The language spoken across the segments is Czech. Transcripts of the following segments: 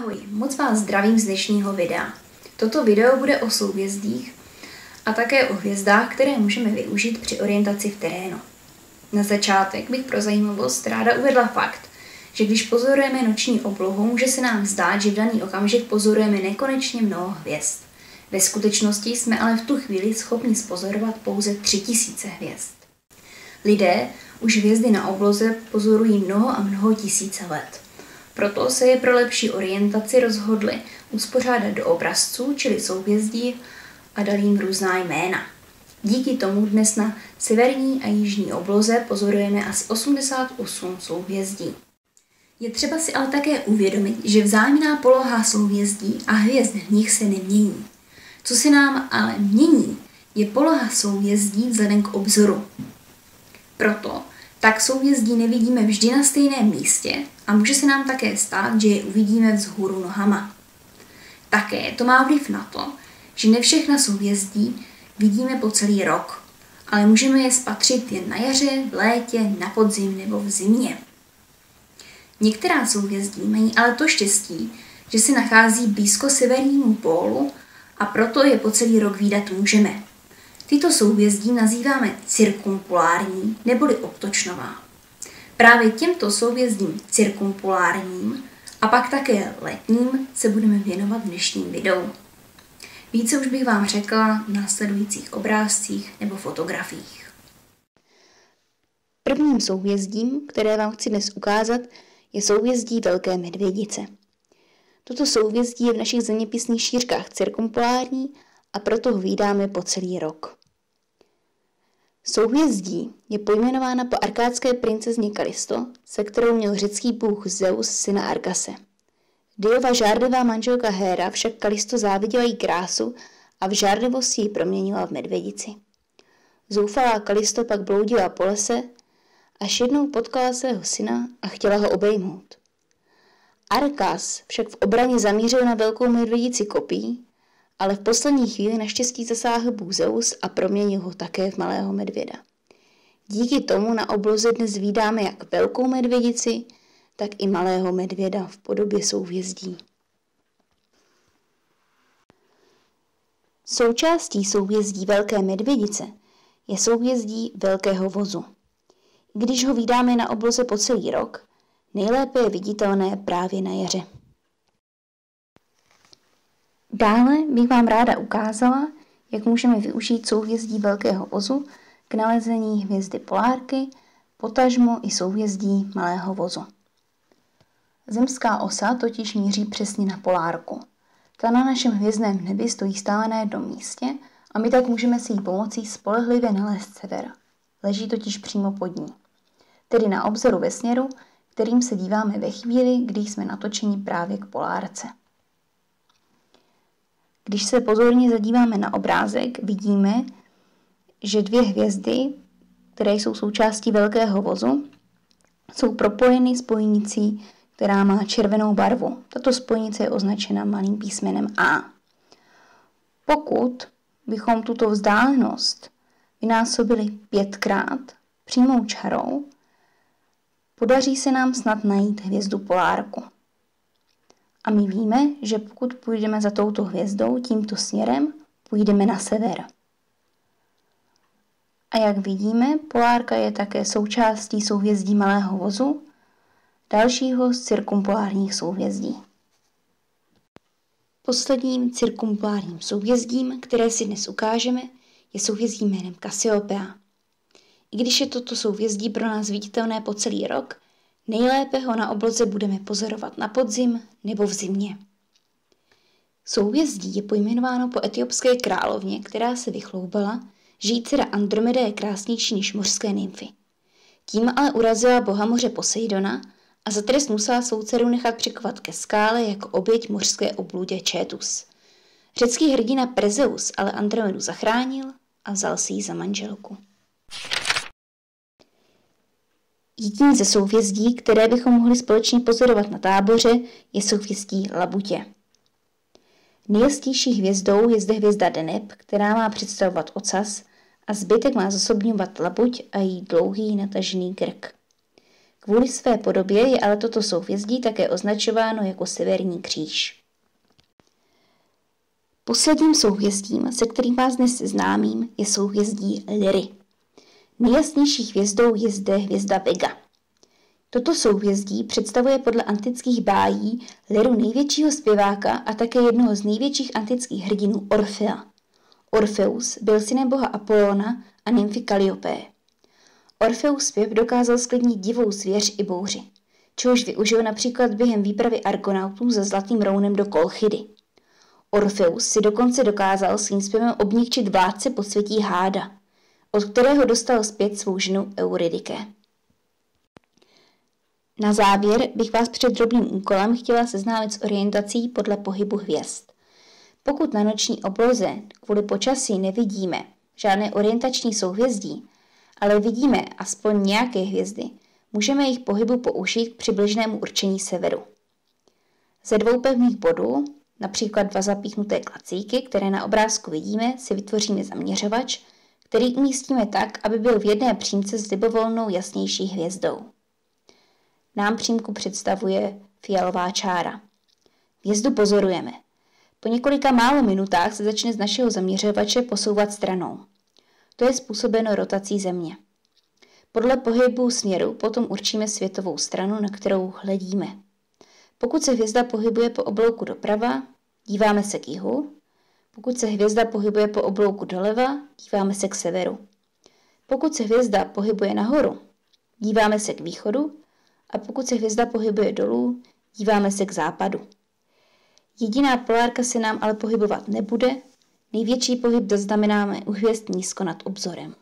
Ahoj, moc vás zdravím z dnešního videa. Toto video bude o souhvězdích a také o hvězdách, které můžeme využít při orientaci v terénu. Na začátek bych pro zajímavost ráda uvedla fakt, že když pozorujeme noční oblohu, může se nám zdát, že v daný okamžik pozorujeme nekonečně mnoho hvězd. Ve skutečnosti jsme ale v tu chvíli schopni zpozorovat pouze 3000 hvězd. Lidé už hvězdy na obloze pozorují mnoho a mnoho tisíce let. Proto se je pro lepší orientaci rozhodli uspořádat do obrazců, čili souhvězdí, a dali jim různá jména. Díky tomu dnes na severní a jižní obloze pozorujeme asi 88 souhvězdí. Je třeba si ale také uvědomit, že vzájemná poloha souhvězdí a hvězd v nich se nemění. Co se nám ale mění, je poloha souhvězdí vzhledem k obzoru. Proto tak souhvězdí nevidíme vždy na stejném místě a může se nám také stát, že je uvidíme vzhůru nohama. Také to má vliv na to, že ne všechna souhvězdí vidíme po celý rok, ale můžeme je spatřit jen na jaře, v létě, na podzim nebo v zimě. Některá souhvězdí mají ale to štěstí, že se nachází blízko severnímu pólu a proto je po celý rok vídat můžeme. Tyto souhvězdí nazýváme cirkumpolární neboli obtočnová. Právě těmto souhvězdím cirkumpolárním a pak také letním se budeme věnovat v dnešním videu. Více už bych vám řekla v následujících obrázcích nebo fotografiích. Prvním souhvězdím, které vám chci dnes ukázat, je souhvězdí Velké medvědice. Toto souhvězdí je v našich zeměpisných šířkách cirkumpolární a proto ho vídáme po celý rok. Souhvězdí je pojmenována po arkádské princezně Kalisto, se kterou měl řecký bůh Zeus syna Arkase. Diova žárlivá manželka Héra však Kalisto záviděla jí krásu a v žárlivosti ji proměnila v medvědici. Zoufalá Kalisto pak bloudila po lese, až jednou potkala svého syna a chtěla ho obejmout. Arkas však v obraně zamířil na velkou medvědici kopí, ale v poslední chvíli naštěstí zasáhl bůh Zeus a proměnil ho také v malého medvěda. Díky tomu na obloze dnes vídáme jak velkou medvědici, tak i malého medvěda v podobě souhvězdí. Součástí souhvězdí Velké medvědice je souhvězdí Velkého vozu. Když ho vídáme na obloze po celý rok, nejlépe je viditelné právě na jaře. Dále bych vám ráda ukázala, jak můžeme využít souhvězdí Velkého vozu k nalezení hvězdy polárky, potažmo i souhvězdí Malého vozu. Zemská osa totiž míří přesně na polárku. Ta na našem hvězdném nebi stojí stále na jednom místě a my tak můžeme si jí pomocí spolehlivě nalézt sever. Leží totiž přímo pod ní. Tedy na obzoru ve směru, kterým se díváme ve chvíli, kdy jsme natočeni právě k polárce. Když se pozorně zadíváme na obrázek, vidíme, že dvě hvězdy, které jsou součástí Velkého vozu, jsou propojeny spojnicí, která má červenou barvu. Tato spojnice je označena malým písmenem A. Pokud bychom tuto vzdálenost vynásobili 5krát přímou čarou, podaří se nám snad najít hvězdu polárku. A my víme, že pokud půjdeme za touto hvězdou tímto směrem, půjdeme na sever. A jak vidíme, polárka je také součástí souhvězdí Malého vozu, dalšího z cirkumpolárních souhvězdí. Posledním cirkumpolárním souhvězdím, které si dnes ukážeme, je souhvězdí jménem Cassiopeia. I když je toto souhvězdí pro nás viditelné po celý rok, nejlépe ho na obloze budeme pozorovat na podzim nebo v zimě. Souhvězdí je pojmenováno po etiopské královně, která se vychloubala, že jí dcera Andromeda je krásnější než mořské nymfy. Tím ale urazila boha moře Poseidona a za trest musela svou dceru nechat přikovat ke skále jako oběť mořské obludě Čétus. Řecký hrdina Perzeus ale Andromedu zachránil a vzal si ji za manželku. Jedním ze souhvězdí, které bychom mohli společně pozorovat na táboře, je souhvězdí Labutě. Nejjastější hvězdou je zde hvězda Deneb, která má představovat ocas a zbytek má zosobňovat labuť a její dlouhý natažený krk. Kvůli své podobě je ale toto souhvězdí také označováno jako Severní kříž. Posledním souhvězdím, se kterým vás dnes seznámím, je souhvězdí Lyry. Nejjasnější hvězdou je zde hvězda Vega. Toto souhvězdí představuje podle antických bájí Lyru největšího zpěváka a také jednoho z největších antických hrdinů Orfea. Orfeus byl synem boha Apolóna a nymfy Kalliopeie. Orfeus zpěv dokázal sklidnit divou zvěř i bouři, čehož využil například během výpravy argonautů za Zlatým rounem do Kolchidy. Orfeus si dokonce dokázal svým zpěvem obněkčit vládce podsvětí Háda, od kterého dostal zpět svou ženu Eurydike. Na závěr bych vás před drobným úkolem chtěla seznámit s orientací podle pohybu hvězd. Pokud na noční obloze kvůli počasí nevidíme žádné orientační souhvězdí, ale vidíme aspoň nějaké hvězdy, můžeme jejich pohybu použít k přibližnému určení severu. Ze dvou pevných bodů, například dva zapíchnuté klacíky, které na obrázku vidíme, si vytvoříme zaměřovač, který umístíme tak, aby byl v jedné přímce s libovolnou jasnější hvězdou. Nám přímku představuje fialová čára. Hvězdu pozorujeme. Po několika málo minutách se začne z našeho zaměřovače posouvat stranou. To je způsobeno rotací Země. Podle pohybu směru potom určíme světovou stranu, na kterou hledíme. Pokud se hvězda pohybuje po oblouku doprava, díváme se k jihu. Pokud se hvězda pohybuje po oblouku doleva, díváme se k severu. Pokud se hvězda pohybuje nahoru, díváme se k východu. A pokud se hvězda pohybuje dolů, díváme se k západu. Jediná polárka se nám ale pohybovat nebude, největší pohyb zaznamenáme u hvězd nízko nad obzorem.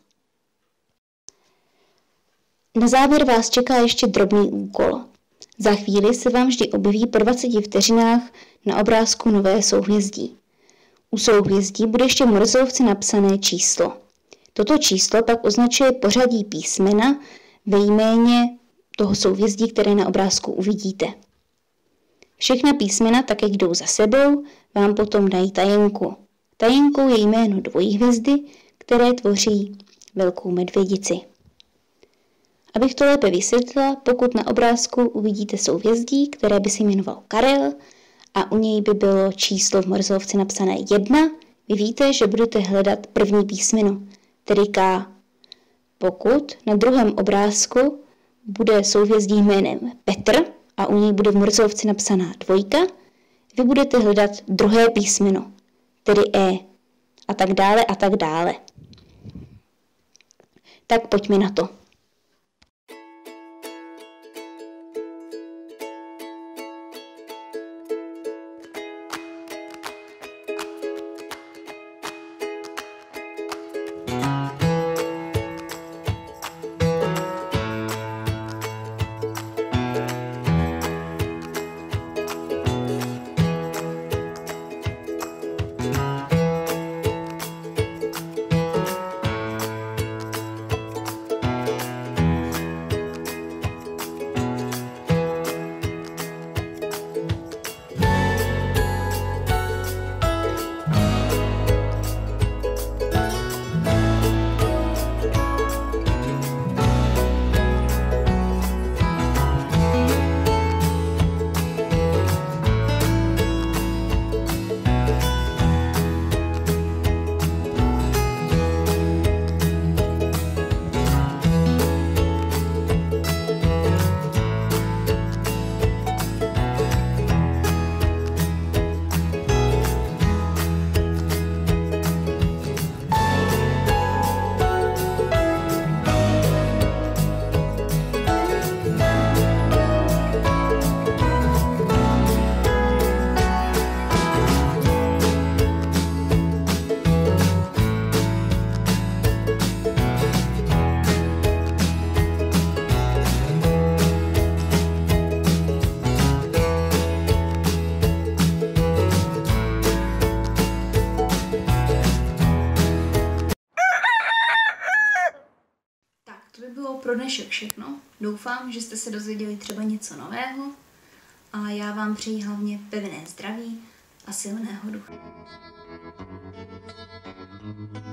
Na závěr vás čeká ještě drobný úkol. Za chvíli se vám vždy objeví po 20 vteřinách na obrázku nové souhvězdí. U souhvězdí bude ještě v morzovce napsané číslo. Toto číslo pak označuje pořadí písmena ve jméně toho souhvězdí, které na obrázku uvidíte. Všechna písmena, tak jak jdou za sebou, vám potom dají tajenku. Tajenkou je jméno dvojhvězdy, které tvoří velkou medvědici. Abych to lépe vysvětlila, pokud na obrázku uvidíte souhvězdí, které by se jmenovalo Karel a u něj by bylo číslo v morzovce napsané 1, vy víte, že budete hledat první písmeno, tedy K. Pokud na druhém obrázku bude souhvězdí jménem Petr a u něj bude v morzovce napsaná 2, vy budete hledat druhé písmeno, tedy E. A tak dále a tak dále. Tak pojďme na to. Pro dnešek všechno. Doufám, že jste se dozvěděli třeba něco nového a já vám přeji hlavně pevné zdraví a silného ducha.